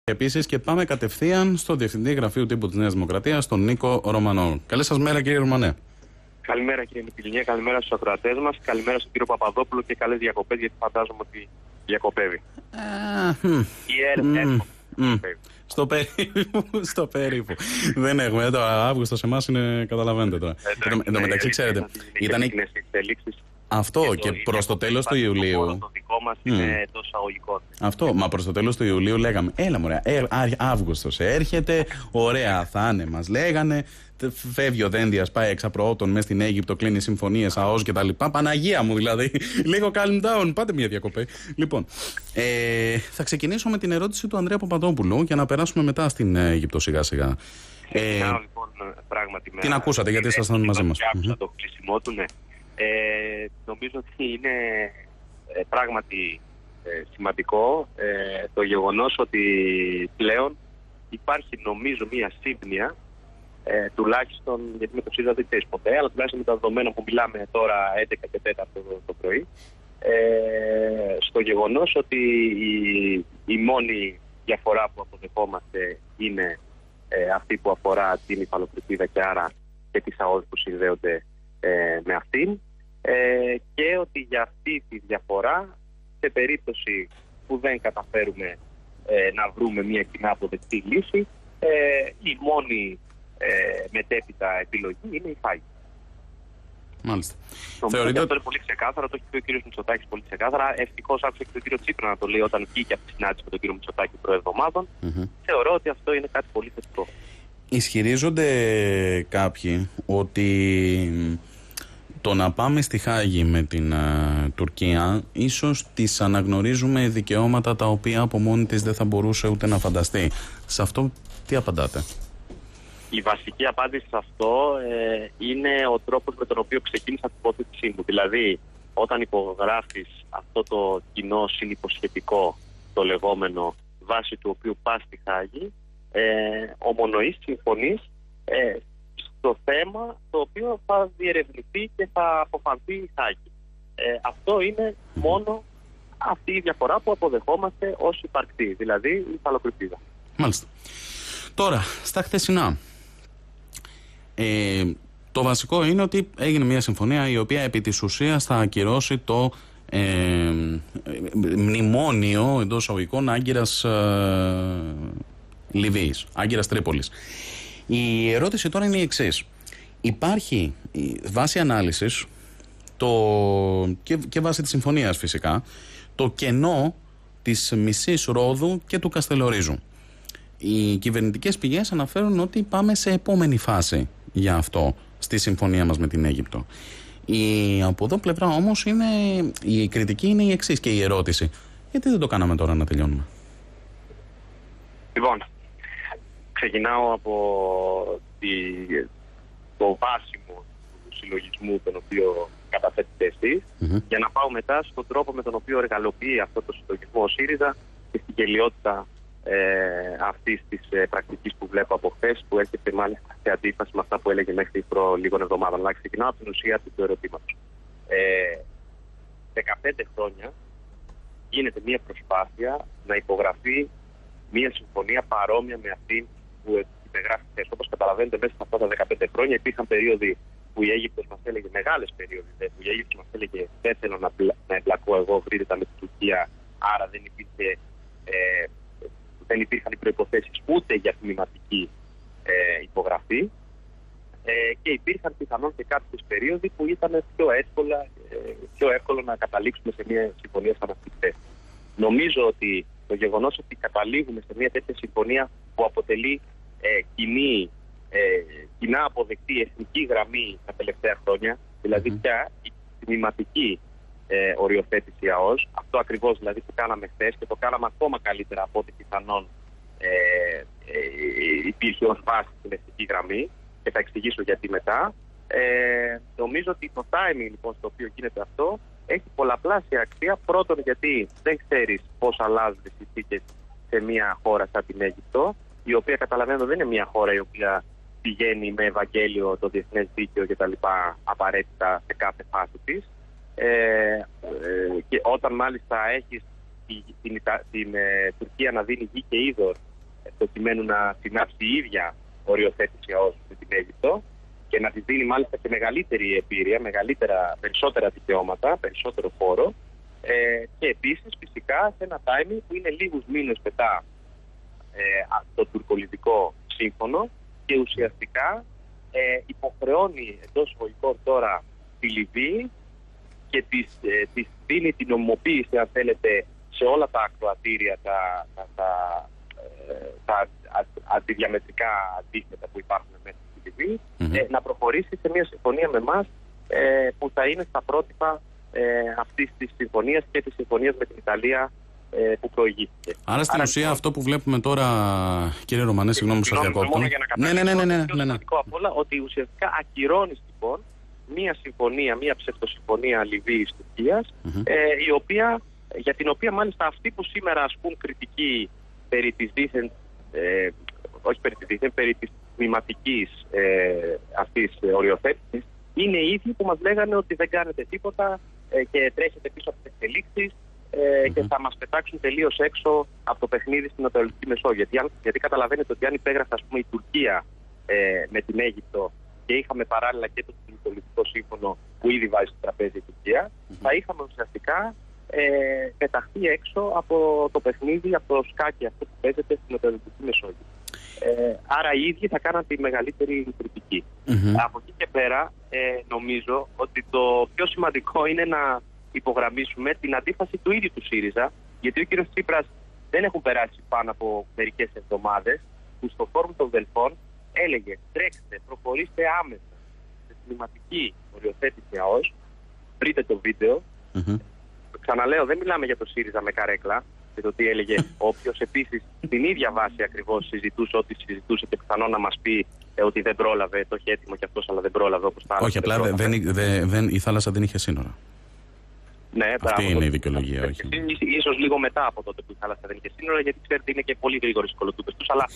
Επίσης και πάμε κατευθείαν στο Διευθυντή Γραφείου Τύπου της Νέας Δημοκρατίας, τον Νίκο Ρωμανό. Καλή σας μέρα, κύριε Ρωμανέ. Καλημέρα, κύριε Μητυλινιέ, καλημέρα στους ακροατές μας, καλημέρα στον κύριο Παπαδόπουλο και καλές διακοπές, γιατί φαντάζομαι ότι διακοπεύει. Στο περίπου. Δεν έχουμε. Το Αύγουστο σε εμάς είναι, καταλαβαίνετε τώρα. Εν τω μεταξύ, ξέρετε, ήταν αυτό και προς το τέλος του Ιουλίου. Το δικό μας είναι τόσο αγωγικό. Αυτό, μα προς το τέλος του Ιουλίου λέγαμε, έλα μωρέ, Αύγουστος έρχεται, ωραία θα είναι, μας λέγανε. Φεύγει ο Δένδιας, πάει εξαπροώτων μέσα στην Αίγυπτο, κλείνει συμφωνίες, ΑΟΣ και τα λοιπά. Παναγία μου δηλαδή. Λίγο calm down, πάτε μια διακοπή. Λοιπόν, θα ξεκινήσω με την ερώτηση του Ανδρέα Παπαδόπουλου για να περάσουμε μετά στην Αίγυπτο σιγά σιγά. Λοιπόν, πράγματι, την ακούσατε γιατί ήσασταν μαζί μας. Άκουσα το κλείσιμό του, ναι. Νομίζω ότι είναι πράγματι σημαντικό το γεγονός ότι πλέον υπάρχει, νομίζω, μια σύμπνοια, τουλάχιστον, γιατί με το ΣΥΡΙΖΑ δεν ξέρεις ποτέ, αλλά τουλάχιστον με τα δεδομένα που μιλάμε τώρα 11 και 4 το πρωί, στο γεγονός ότι η μόνη διαφορά που αποδεχόμαστε είναι αυτή που αφορά την υφαλοκρηπίδα και άρα και τις ΑΟΣ που συνδέονται με αυτήν, και ότι για αυτή τη διαφορά, σε περίπτωση που δεν καταφέρουμε να βρούμε μια κοινά αποδεκτή λύση, η μόνη μετέπειτα επιλογή είναι η φάγη. Μάλιστα. Θεωρείτε... Αυτό είναι πολύ ξεκάθαρο, το έχει πει ο κύριος Μητσοτάκης πολύ ξεκάθαρα. Ευτυχώς άκουσα και τον κύριο Τσίπρα να το λέει όταν βγήκε από τη συνάντηση με τον κύριο Μητσοτάκη προεβδομάδων. Θεωρώ ότι αυτό είναι κάτι πολύ θετικό. Ισχυρίζονται κάποιοι ότι το να πάμε στη Χάγη με την Τουρκία ίσως της αναγνωρίζουμε δικαιώματα τα οποία από μόνη της δεν θα μπορούσε ούτε να φανταστεί. Σε αυτό τι απαντάτε? Η βασική απάντηση σε αυτό είναι ο τρόπος με τον οποίο ξεκίνησα την υπόθεσή μου. Δηλαδή, όταν υπογράφεις αυτό το κοινό συνυποσχετικό, το λεγόμενο, βάσει του οποίου πας στη Χάγη, ομονοείς, συμφωνείς στο θέμα το οποίο θα διερευνηθεί και θα αποφανθεί η Χάγη. Αυτό είναι μόνο αυτή η διαφορά που αποδεχόμαστε ως υπαρκτή, δηλαδή η υφαλοκρηπίδα. Μάλιστα. Τώρα, στα χθεσινά. Το βασικό είναι ότι έγινε μια συμφωνία η οποία επί της ουσίας θα ακυρώσει το μνημόνιο εντός εισαγωγικών Άγκυρας Λιβύης, Άγκυρας Τρίπολης. Η ερώτηση τώρα είναι η εξής. Υπάρχει βάση ανάλυσης και βάση της συμφωνίας φυσικά το κενό της μισής Ρόδου και του Καστελορίζου. Οι κυβερνητικές πηγές αναφέρουν ότι πάμε σε επόμενη φάση για αυτό στη συμφωνία μας με την Αίγυπτο. Από εδώ πλευρά όμως η κριτική είναι η εξής και η ερώτηση. Γιατί δεν το κάναμε τώρα να τελειώνουμε? Λοιπόν, ξεκινάω από το βάσιμο του συλλογισμού τον οποίο καταθέτετε εσείς, για να πάω μετά στον τρόπο με τον οποίο εργαλοποιεί αυτό το συλλογισμό ο ΣΥΡΙΖΑ και στην γελιότητα αυτής της πρακτικής που βλέπω από χθες, που έρχεται μάλιστα σε αντίφαση με αυτά που έλεγε μέχρι λίγων εβδομάδων. Αλλά ξεκινάω από την ουσία του ερωτήματος. 15 χρόνια γίνεται μια προσπάθεια να υπογραφεί μια συμφωνία παρόμοια με αυτή που υπεγράφει χθες. Όπως καταλαβαίνετε, μέσα σε αυτά τα 15 χρόνια υπήρχαν περίοδοι που η Αίγυπτος μας έλεγε, μεγάλες περίοδοι, που η Αίγυπτος μας έλεγε δεν θέλω να εμπλακώ εγώ βρείτε με την Τουρκία, άρα δεν υπήρχαν οι προϋποθέσεις ούτε για τμηματική υπογραφή, και υπήρχαν πιθανόν και κάποιες περίοδοι που ήταν πιο εύκολο να καταλήξουμε σε μια συμφωνία σαν αυτή. Νομίζω ότι το γεγονός ότι καταλήγουμε σε μια τέτοια συμφωνία που αποτελεί κοινά αποδεκτή εθνική γραμμή τα τελευταία χρόνια, δηλαδή πια η τμηματική οριοθέτηση ΑΟΣ, αυτό ακριβώς δηλαδή που κάναμε χθες και το κάναμε ακόμα καλύτερα από ό,τι πιθανόν υπήρχε ως βάση στην εθνική γραμμή, και θα εξηγήσω γιατί μετά. Νομίζω ότι το timing λοιπόν στο οποίο γίνεται αυτό έχει πολλαπλάσια αξία. Πρώτον, γιατί δεν ξέρεις πώς αλλάζουν οι συνθήκες σε μια χώρα σαν την Αίγυπτο, η οποία καταλαβαίνω δεν είναι μια χώρα η οποία πηγαίνει με Ευαγγέλιο το διεθνές δίκαιο κτλ. Απαραίτητα σε κάθε φάση της. Και όταν μάλιστα έχεις την Τουρκία να δίνει γη και είδωρ προκειμένου να συνάψει η ίδια οριοθέτηση ΑΟΣ με την Αίγυπτο και να της δίνει μάλιστα και μεγαλύτερη εμπειρία, περισσότερα δικαιώματα, περισσότερο χώρο. Και επίσης φυσικά σε ένα timing που είναι λίγους μήνες μετά το τουρκολιβικό σύμφωνο και ουσιαστικά υποχρεώνει εντός εισαγωγικών τώρα τη Λιβύη και της δίνει την νομιμοποίηση, αν θέλετε, σε όλα τα ακροατήρια, τα αντιδιαμετρικά αντίθετα που υπάρχουν μέσα στη Λιβύη, να προχωρήσει σε μια συμφωνία με εμάς που θα είναι στα πρότυπα αυτής της συμφωνίας και της συμφωνίας με την Ιταλία που προηγήθηκε. Άρα στην ουσία αυτό που βλέπουμε τώρα, κύριε Ρωμανέ, συγγνώμη που σας διακόπτω. Ναι. Το σημαντικό απ' όλα ότι ουσιαστικά ακυρώνεις λοιπόν μία συμφωνία, μία ψευτοσυμφωνία Λιβύης-Τουρκίας, για την οποία μάλιστα αυτοί που σήμερα ασκούν κριτική περί της δίθεν, περί της τμηματικής αυτής οριοθέτησης, είναι οι ίδιοι που μας λέγανε ότι δεν κάνετε τίποτα και τρέχετε πίσω από τις εξελίξεις και θα μας πετάξουν τελείως έξω από το παιχνίδι στην Ανατολική Μεσόγειο. Γιατί καταλαβαίνετε ότι αν υπέγραφε, ας πούμε, η Τουρκία με την Αίγυπτο και είχαμε παράλληλα και το πολιτικό σύμφωνο που ήδη βάζει στο τραπέζι η Τουρκία, θα είχαμε ουσιαστικά πεταχθεί έξω από το παιχνίδι, από το σκάκι αυτό που παίζεται στην Ανατολική Μεσόγειο. Άρα οι ίδιοι θα κάναν τη μεγαλύτερη κριτική. Από εκεί και πέρα νομίζω ότι το πιο σημαντικό είναι να υπογραμμίσουμε την αντίφαση του ίδιου του ΣΥΡΙΖΑ, γιατί ο κ. Τσίπρας δεν έχουν περάσει πάνω από μερικές εβδομάδες που στο Φόρουμ των Δελφών έλεγε τρέξτε, προχωρήστε άμεσα σε κλιματική οριοθέτηση ΑΟΣ, βρείτε το βίντεο. Ξαναλέω, δεν μιλάμε για το ΣΥΡΙΖΑ με καρέκλα και το τι έλεγε, ο οποίος επίσης την ίδια βάση ακριβώς συζητούσε ό,τι συζητούσε και πιθανόν να μας πει ότι δεν πρόλαβε, το είχε έτοιμο κι αυτός, αλλά δεν πρόλαβε όπως τα άλλα. Όχι, απλά η θάλασσα δεν είχε σύνορα. Ναι, αυτή είναι η δικαιολογία, όχι. Ίσως λίγο μετά από τότε που η θάλασσα δεν είχε σύνορα, γιατί ξέρετε είναι και πολύ γρήγορες οι κολοτούμπες τους. Αλλά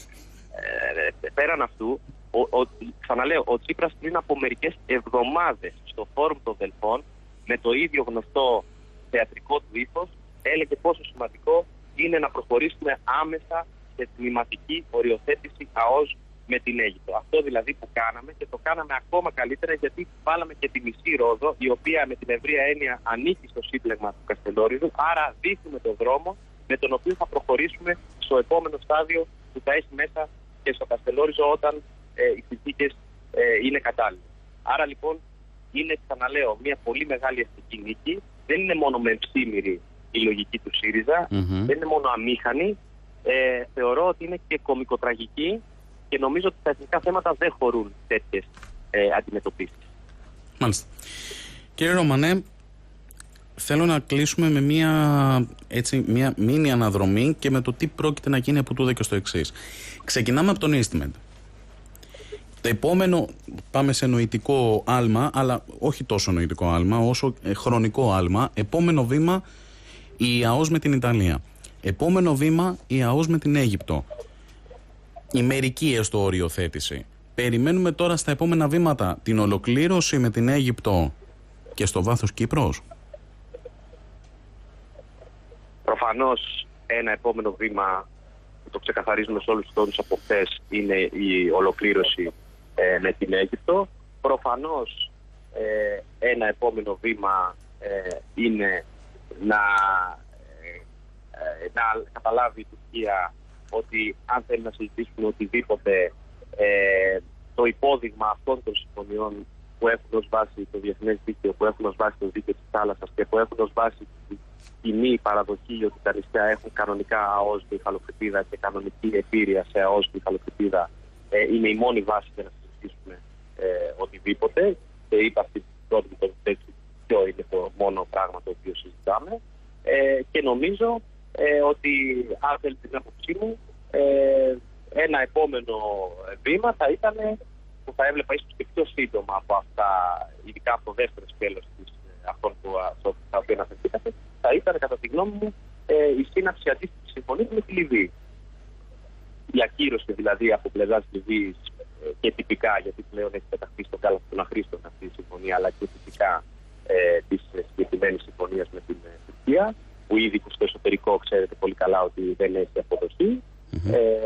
πέραν αυτού, ξαναλέω, ο Τσίπρας πριν από μερικές εβδομάδες στο Φόρουμ των Δελφών, με το ίδιο γνωστό θεατρικό του ύφος, έλεγε πόσο σημαντικό είναι να προχωρήσουμε άμεσα σε τμηματική οριοθέτηση ΑΟΣ με την Αίγυπτο. Αυτό δηλαδή που κάναμε, και το κάναμε ακόμα καλύτερα γιατί βάλαμε και τη μισή Ρόδο, η οποία με την ευρεία έννοια ανήκει στο σύμπλεγμα του Καστελόριζου, άρα δείχνουμε τον δρόμο με τον οποίο θα προχωρήσουμε στο επόμενο στάδιο που θα έχει μέσα και στο Καστελόριζο όταν οι συνθήκες είναι κατάλληλες. Άρα λοιπόν είναι, ξαναλέω, μια πολύ μεγάλη αστική νίκη. Δεν είναι μόνο μεμψίμηρη η λογική του ΣΥΡΙΖΑ, δεν είναι μόνο αμήχανη. Θεωρώ ότι είναι και κωμικοτραγική και νομίζω ότι τα εθνικά θέματα δεν χωρούν τέτοιες αντιμετωπίσεις. Μάλιστα. Κύριε Ρωμανέ, θέλω να κλείσουμε με μια μίνι αναδρομή και με το τι πρόκειται να γίνει από τούδε και στο εξής. Ξεκινάμε από τον Eastmed. Το επόμενο, πάμε σε νοητικό άλμα, αλλά όχι τόσο νοητικό άλμα, όσο χρονικό άλμα. Επόμενο βήμα, η ΑΟΣ με την Ιταλία. Επόμενο βήμα, η ΑΟΣ με την Αίγυπτο. Η μερική έστω οριοθέτηση. Περιμένουμε τώρα στα επόμενα βήματα την ολοκλήρωση με την Αίγυπτο και στο βάθος Κύπρος. Προφανώς ένα επόμενο βήμα που το ξεκαθαρίζουμε σε όλους τους τόνους από χθες είναι η ολοκλήρωση με την Αίγυπτο. Προφανώς ένα επόμενο βήμα είναι να καταλάβει η Τουρκία ότι αν θέλει να συζητήσουν οτιδήποτε, το υπόδειγμα αυτών των συμφωνιών που έχουν ως βάση το διεθνές δίκαιο, που έχουν ως βάση το δίκαιο της θάλασσας και που έχουν ως βάση τη κοινή παραδοχή ότι τα νησιά έχουν κανονικά ΑΟΣ και υφαλοκρηπίδα και κανονική επίρρεια σε ΑΟΣ και υφαλοκρηπίδα, είναι η μόνη βάση για να συζητήσουμε οτιδήποτε. Και είπα αυτή την πρώτη ποιο είναι το μόνο πράγμα το οποίο συζητάμε. Και νομίζω ότι αν θέλει την άποψή μου, ένα επόμενο βήμα θα ήταν, που θα έβλεπα ίσως και πιο σύντομα από αυτά, ειδικά από το δεύτερο σκέλος αυτών τα οποία αναφερθήκατε, θα ήταν κατά τη γνώμη μου η σύναψη αντίστοιχης συμφωνίας με τη Λιβύη. Η ακύρωση δηλαδή από πλευράς Λιβύης και τυπικά, γιατί πλέον έχει πεταχθεί στον κάλαθο των αχρήστων αυτή η συμφωνία, αλλά και τυπικά της συγκεκριμένης συμφωνίας με την Τουρκία, που ήδη στο εσωτερικό ξέρετε πολύ καλά ότι δεν έχει αποδοθεί.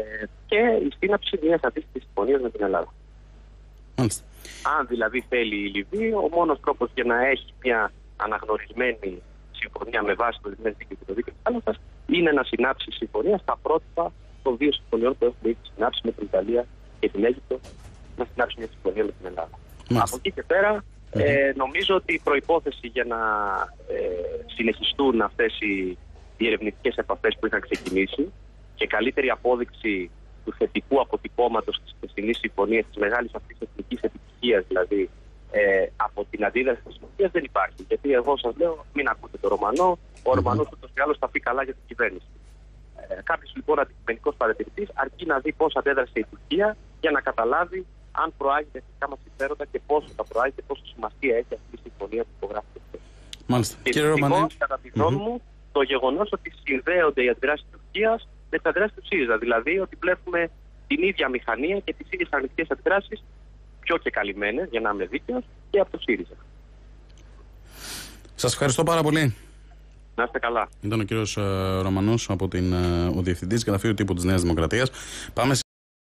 και η σύναψη μιας αντίστοιχης συμφωνίας με την Ελλάδα. Μάλιστα. Αν δηλαδή θέλει η Λιβύη, ο μόνος τρόπος για να έχει μια αναγνωρισμένη συμφωνία με βάση το διεθνές δίκαιο και το δίκαιο της θάλασσας είναι να συνάψει συμφωνία στα πρότυπα των δύο συμφωνιών που έχουμε ήδη συνάψει με την Ιταλία και την Αίγυπτο, να συνάψει μια συμφωνία με την Ελλάδα. Από εκεί και πέρα, νομίζω ότι η προϋπόθεση για να συνεχιστούν αυτές οι ερευνητικές επαφές που είχαν ξεκινήσει και καλύτερη απόδειξη του θετικού αποτυπώματος της χθεσινής συμφωνίας, της μεγάλης αυτής εθνικής επιτυχίας δηλαδή, από την αντίδραση της συμφωνίας δεν υπάρχει. Γιατί εγώ σας λέω, μην ακούτε τον Ρωμανό, ο Ρωμανός ούτως ή άλλως θα πει καλά για την κυβέρνηση. Κάποιος λοιπόν αντικειμενικός παρατηρητής αρκεί να δει πώς αντέδρασε η Τουρκία για να καταλάβει αν προάγει τα εθνικά μας συμφέροντα και πόσο θα προάγει και πόσο σημασία έχει αυτή η συμφωνία που υπογράφηκε. Μάλιστα. Και δυστυχώς, κατά τη γνώμη μου, το γεγονός ότι συνδέονται οι αντιδράσεις της Τουρκίας με τις αντιδράσεις του ΣΥΡΙΖΑ. Δηλαδή ότι βλέπουμε την ίδια μηχανία και τις ίδιες αρνητικές αντιδράσεις, πιο και καλυμμένες, για να είμαι δίκαιος, και από το ΣΥΡΙΖΑ. Σας ευχαριστώ πάρα πολύ. Να είστε καλά. Ήταν ο κύριος Ρωμανός, ο διευθυντής Γραφείου Τύπου της Νέας Δημοκρατίας. Πάμε